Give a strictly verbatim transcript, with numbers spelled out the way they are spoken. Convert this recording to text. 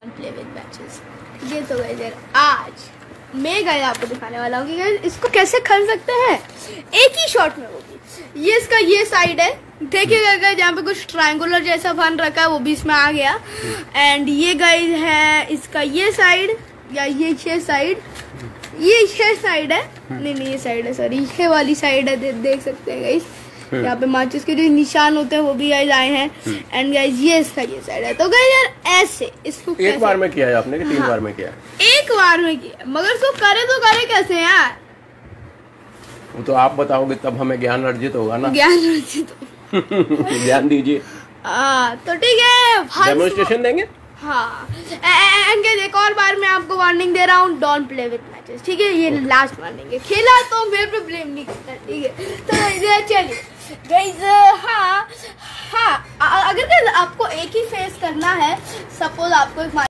Play with matches. ये तो guys यार आज मैं गाइस आपको दिखाने वाला हूँ कि गाइस इसको कैसे खेल सकते हैं एक ही शॉट में। वो भी ये इसका ये साइड है, देखिएगा गाइस यहाँ पे कुछ ट्रायंगुलर जैसा बन रखा है, वो भी इसमें आ गया। एंड ये गाइस है इसका ये साइड या ये ये साइड, ये ये साइड है, नहीं नहीं ये साइड है, सॉरी ये वाली साइड है, दे, देख सकते हैं गाइस यहाँ पे माचिस के जो निशान होते हैं वो भी गाइस आए हैं। एंड गाइस ये इसका ये साइड है। तो गाइस यार ऐसे इसको एक बार में किया है आपने कि तीन हाँ, बार में किया है? एक बार में किया, मगर इसको करे तो करे कैसे यार, वो तो आप बताओगे तब हमें ज्ञान अर्जित होगा ना। ज्ञान अर्जित हो ज्ञान दीजिए। हाँ तो ठीक है, डेमोन्स्ट्रेशन देंगे। हाँ एंड गाइस एक और बार मैं आपको वार्निंग दे रहा हूँ, डोंट प्ले विद मैचेस, ठीक है? ये लास्ट वार्निंग है, खेला तो मेरे पे ब्लेम नहीं करता, ठीक है? तो चलिए गाइस, हाँ हाँ अगर आपको एक ही फेस करना है, सपोज आपको एक